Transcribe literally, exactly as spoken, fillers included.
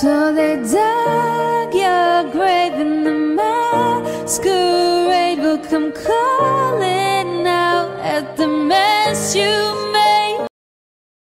So they dug your grave and the masquerade will come calling out at the mess you